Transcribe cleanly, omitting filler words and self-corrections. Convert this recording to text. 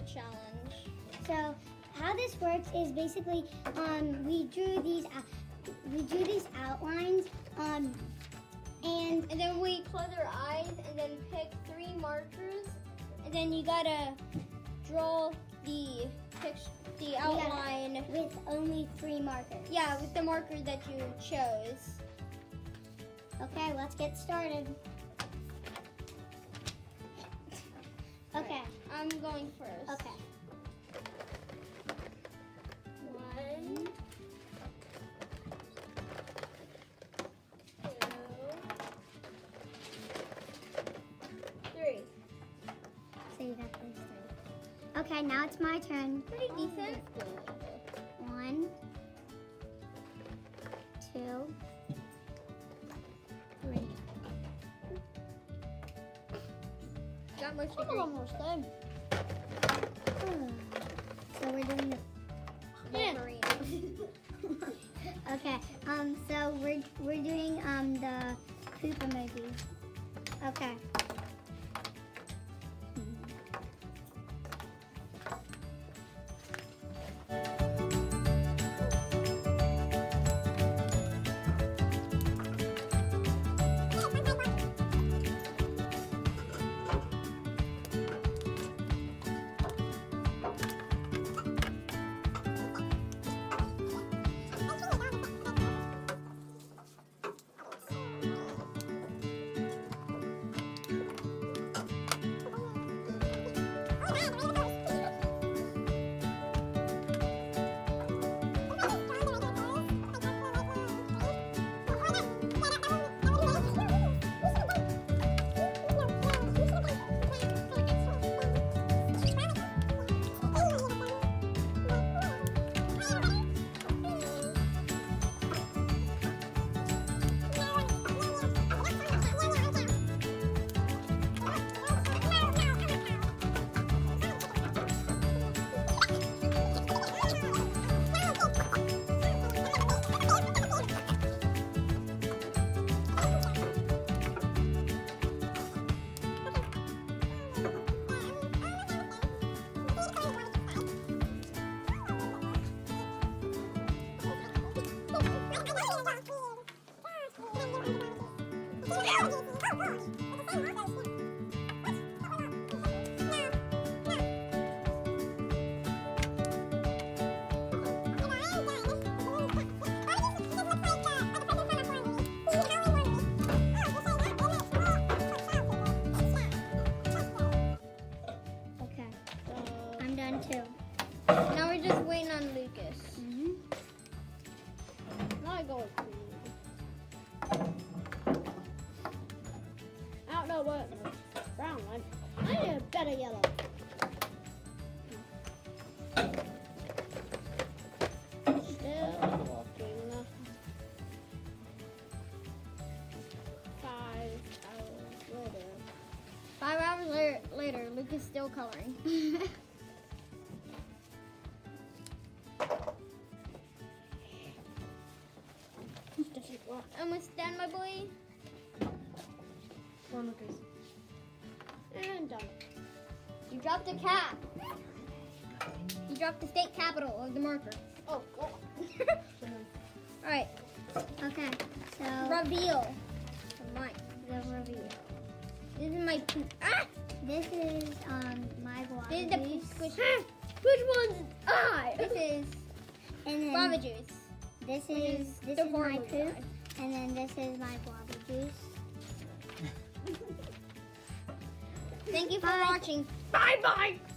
marker challenge. So how this works is basically we drew these outlines and then we close our eyes and then pick 3 markers, and then you gotta draw the outline with only 3 markers. Yeah, with the marker that you chose. Okay, let's get started. Okay. Right, I'm going first. Okay. 1, 2, 3. So you got those 3. Okay, now it's my turn. Pretty decent. 1, 2, 3. Got most I'm almost done. So we're doing the Wolverine. Okay. So we're doing the poop emoji. Okay. Now we're just waiting on Lucas. Not going to. I don't know what brown one. I need a better yellow. Still walking. 5 hours later. 5 hours later, Lucas is still coloring. Almost done, my boy. One Lucas. And done. You dropped a cap. You dropped the state capital of the marker. Oh, God. All right. Okay, so Reveal. Mine. the reveal. This is my poop. Ah! This is my guava This is the poop juice. squishy. Which one's I? This is And then guava juice. this which is the my horrible poop, guy. and then this is my guava juice. Thank you for Bye. watching. Bye-bye.